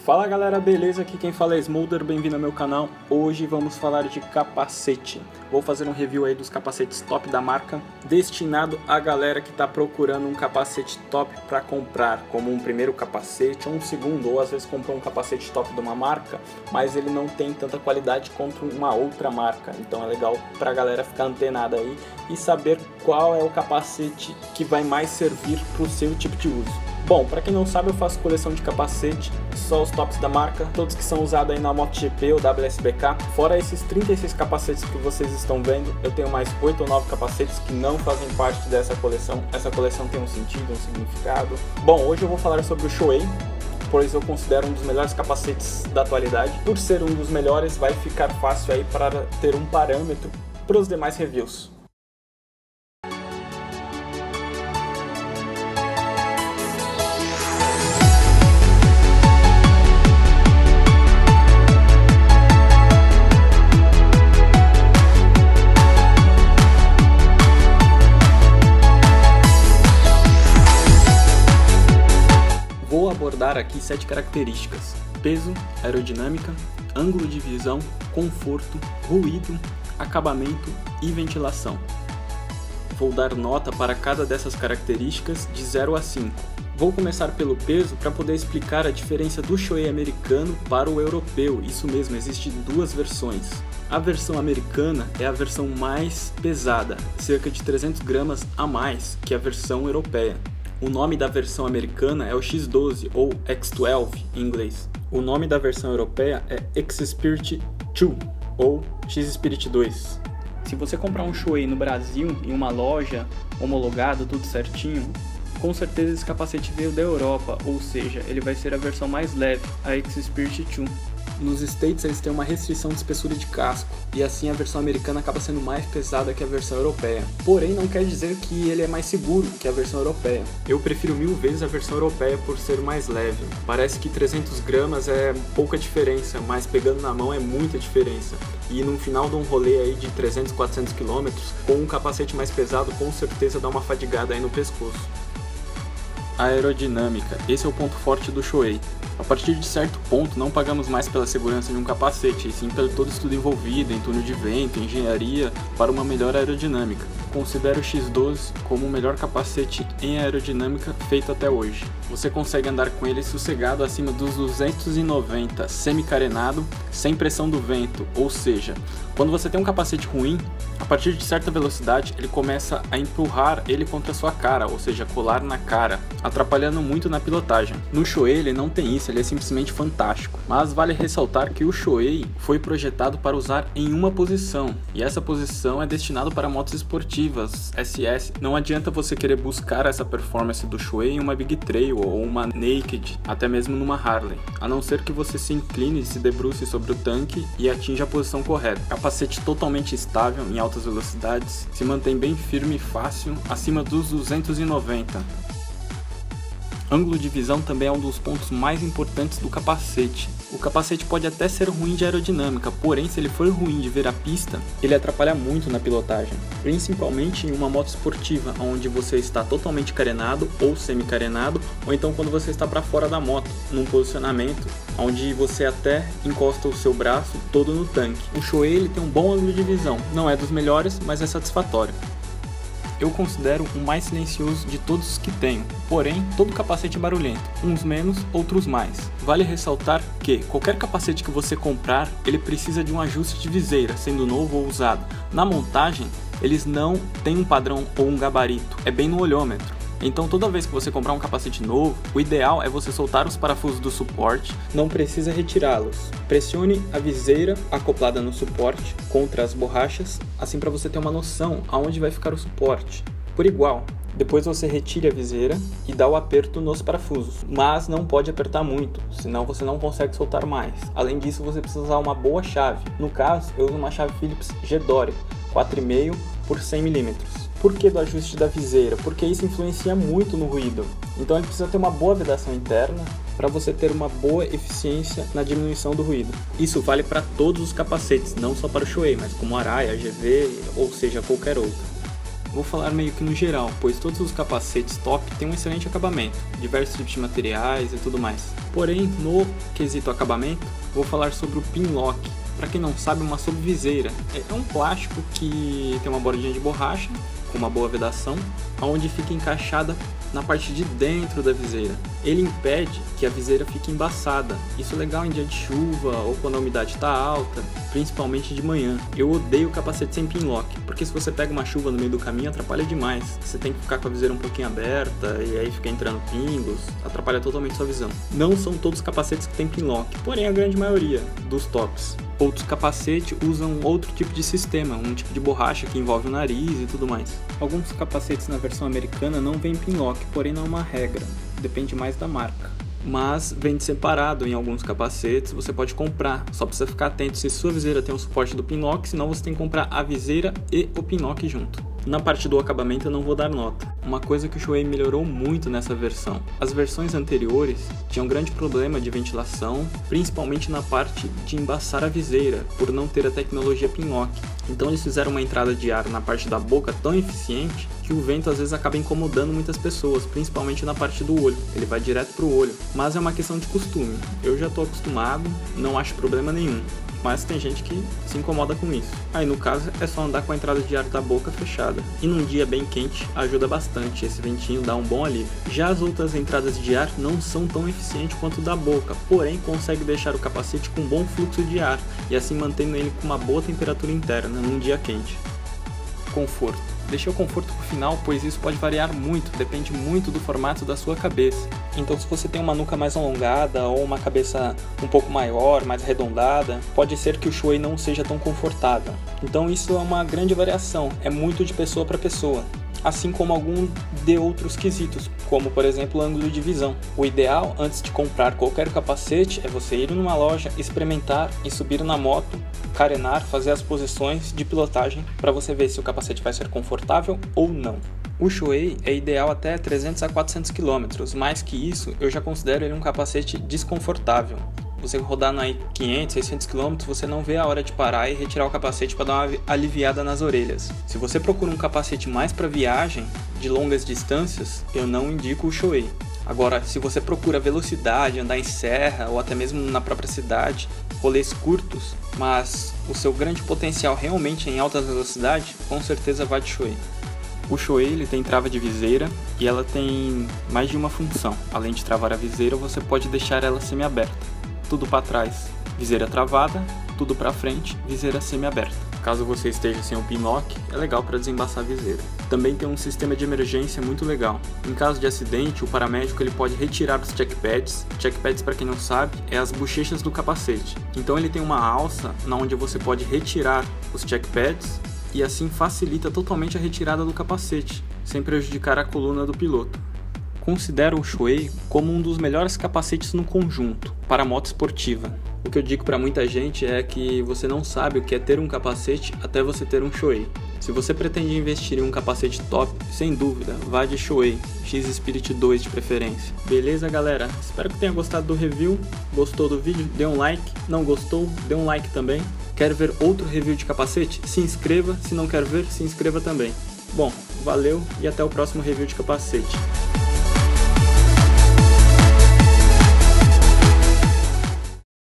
Fala galera, beleza? Aqui quem fala é Smolder, bem-vindo ao meu canal. Hoje vamos falar de capacete. Vou fazer um review aí dos capacetes top da marca, destinado a galera que está procurando um capacete top para comprar, como um primeiro capacete ou um segundo, ou às vezes comprou um capacete top de uma marca, mas ele não tem tanta qualidade quanto uma outra marca. Então é legal para a galera ficar antenada aí e saber qual é o capacete que vai mais servir para o seu tipo de uso. Bom, para quem não sabe, eu faço coleção de capacete, só os tops da marca, todos que são usados aí na MotoGP ou WSBK. Fora esses 36 capacetes que vocês estão vendo, eu tenho mais 8 ou 9 capacetes que não fazem parte dessa coleção. Essa coleção tem um sentido, um significado. Bom, hoje eu vou falar sobre o Shoei, pois eu considero um dos melhores capacetes da atualidade. Por ser um dos melhores, vai ficar fácil aí para ter um parâmetro para os demais reviews. Vou abordar aqui 7 características: peso, aerodinâmica, ângulo de visão, conforto, ruído, acabamento e ventilação. Vou dar nota para cada dessas características de 0 a 5. Vou começar pelo peso para poder explicar a diferença do Shoei americano para o europeu. Isso mesmo, existem duas versões. A versão americana é a versão mais pesada, cerca de 300 gramas a mais que a versão europeia. O nome da versão americana é o X12 ou X12 em inglês. O nome da versão europeia é X-Spirit 2 ou X-Spirit 2. Se você comprar um Shoei no Brasil, em uma loja homologada, tudo certinho, com certeza esse capacete veio da Europa, ou seja, ele vai ser a versão mais leve, a X-Spirit 2. Nos States eles têm uma restrição de espessura de casco, e assim a versão americana acaba sendo mais pesada que a versão europeia. Porém, não quer dizer que ele é mais seguro que a versão europeia. Eu prefiro 1000 vezes a versão europeia por ser mais leve. Parece que 300 gramas é pouca diferença, mas pegando na mão é muita diferença. E no final de um rolê aí de 300, 400 km, com um capacete mais pesado, com certeza dá uma fadigada aí no pescoço. Aerodinâmica, esse é o ponto forte do Shoei. A partir de certo ponto, não pagamos mais pela segurança de um capacete, e sim pelo todo estudo envolvido em túnel de vento, engenharia, para uma melhor aerodinâmica. Considero o X12 como o melhor capacete em aerodinâmica feito até hoje. Você consegue andar com ele sossegado acima dos 290, semi-carenado, sem pressão do vento, ou seja, quando você tem um capacete ruim, a partir de certa velocidade ele começa a empurrar ele contra a sua cara, ou seja, colar na cara, atrapalhando muito na pilotagem. No Shoei ele não tem isso, ele é simplesmente fantástico. Mas vale ressaltar que o Shoei foi projetado para usar em uma posição, e essa posição é destinada para motos esportivas, SS. Não adianta você querer buscar essa performance do Shoei em uma Big Trail ou uma Naked, até mesmo numa Harley, a não ser que você se incline e se debruce sobre o tanque e atinja a posição correta. Capacete totalmente estável em altas velocidades, se mantém bem firme e fácil acima dos 290. Ângulo de visão também é um dos pontos mais importantes do capacete. O capacete pode até ser ruim de aerodinâmica, porém se ele for ruim de ver a pista, ele atrapalha muito na pilotagem, principalmente em uma moto esportiva, onde você está totalmente carenado ou semi-carenado, ou então quando você está para fora da moto, num posicionamento onde você até encosta o seu braço todo no tanque. O Shoei ele tem um bom ângulo de visão, não é dos melhores, mas é satisfatório. Eu considero o mais silencioso de todos os que tenho, porém todo capacete é barulhento, uns menos, outros mais. Vale ressaltar que qualquer capacete que você comprar, ele precisa de um ajuste de viseira, sendo novo ou usado. Na montagem, eles não têm um padrão ou um gabarito, é bem no olhômetro. Então toda vez que você comprar um capacete novo, o ideal é você soltar os parafusos do suporte, não precisa retirá-los. Pressione a viseira acoplada no suporte contra as borrachas, assim para você ter uma noção aonde vai ficar o suporte. Por igual, depois você retire a viseira e dá o aperto nos parafusos, mas não pode apertar muito, senão você não consegue soltar mais. Além disso, você precisa usar uma boa chave. No caso, eu uso uma chave Phillips G-Dore 4,5 por 100 mm. Por que do ajuste da viseira? Porque isso influencia muito no ruído. Então ele precisa ter uma boa vedação interna para você ter uma boa eficiência na diminuição do ruído. Isso vale para todos os capacetes, não só para o Shoei, mas como Arai, AGV, ou seja, qualquer outro. Vou falar meio que no geral, pois todos os capacetes top têm um excelente acabamento, diversos tipos de materiais e tudo mais. Porém, no quesito acabamento, vou falar sobre o pinlock. Para quem não sabe, uma sobreviseira é um plástico que tem uma bordinha de borracha com uma boa vedação, onde fica encaixada na parte de dentro da viseira. Ele impede que a viseira fique embaçada. Isso é legal em dia de chuva ou quando a umidade está alta, principalmente de manhã. Eu odeio capacete sem pinlock, porque se você pega uma chuva no meio do caminho, atrapalha demais. Você tem que ficar com a viseira um pouquinho aberta e aí fica entrando pingos, atrapalha totalmente sua visão. Não são todos os capacetes que tem pinlock, porém a grande maioria dos tops. Outros capacetes usam outro tipo de sistema, um tipo de borracha que envolve o nariz e tudo mais. Alguns capacetes na versão americana não vêm pinlock, porém não é uma regra, depende mais da marca. Mas vende separado em alguns capacetes, você pode comprar, só precisa ficar atento se sua viseira tem o suporte do pinlock, senão você tem que comprar a viseira e o pinlock junto. Na parte do acabamento eu não vou dar nota. Uma coisa que o Shuei melhorou muito nessa versão. As versões anteriores tinham um grande problema de ventilação, principalmente na parte de embaçar a viseira, por não ter a tecnologia pinlock. Então eles fizeram uma entrada de ar na parte da boca tão eficiente que o vento às vezes acaba incomodando muitas pessoas, principalmente na parte do olho. Ele vai direto pro olho, mas é uma questão de costume. Eu já estou acostumado, não acho problema nenhum. Mas tem gente que se incomoda com isso. Aí no caso é só andar com a entrada de ar da boca fechada. E num dia bem quente ajuda bastante, esse ventinho dá um bom alívio. Já as outras entradas de ar não são tão eficientes quanto o da boca, porém consegue deixar o capacete com um bom fluxo de ar e assim mantendo ele com uma boa temperatura interna num dia quente. Conforto. Deixei o conforto pro final, pois isso pode variar muito, depende muito do formato da sua cabeça. Então se você tem uma nuca mais alongada ou uma cabeça um pouco maior, mais arredondada, pode ser que o Shuei não seja tão confortável. Então isso é uma grande variação, é muito de pessoa para pessoa. Assim como algum de outros quesitos, como por exemplo o ângulo de visão. O ideal antes de comprar qualquer capacete é você ir numa loja, experimentar e subir na moto, carenar, fazer as posições de pilotagem para você ver se o capacete vai ser confortável ou não. O Shuei é ideal até 300 a 400 km, mais que isso eu já considero ele um capacete desconfortável. Você rodando aí 500, 600 km, você não vê a hora de parar e retirar o capacete para dar uma aliviada nas orelhas. Se você procura um capacete mais para viagem, de longas distâncias, eu não indico o Shuei. Agora, se você procura velocidade, andar em serra ou até mesmo na própria cidade, rolês curtos, mas o seu grande potencial realmente é em alta velocidade, com certeza vá de Shuei. O Shuei ele tem trava de viseira e ela tem mais de uma função. Além de travar a viseira, você pode deixar ela semi-aberta. Tudo para trás, viseira travada, tudo para frente, viseira semi-aberta. Caso você esteja sem o pinlock, é legal para desembaçar a viseira. Também tem um sistema de emergência muito legal. Em caso de acidente, o paramédico ele pode retirar os checkpads. Checkpads, para quem não sabe, é as bochechas do capacete. Então ele tem uma alça onde você pode retirar os checkpads e assim facilita totalmente a retirada do capacete, sem prejudicar a coluna do piloto. Considero o Shuei como um dos melhores capacetes no conjunto para moto esportiva. O que eu digo para muita gente é que você não sabe o que é ter um capacete até você ter um Shuei. Se você pretende investir em um capacete top, sem dúvida, vá de Shuei, X-Spirit 2 de preferência. Beleza, galera? Espero que tenha gostado do review. Gostou do vídeo? Dê um like. Não gostou? Dê um like também. Quer ver outro review de capacete? Se inscreva. Se não quer ver, se inscreva também. Bom, valeu e até o próximo review de capacete.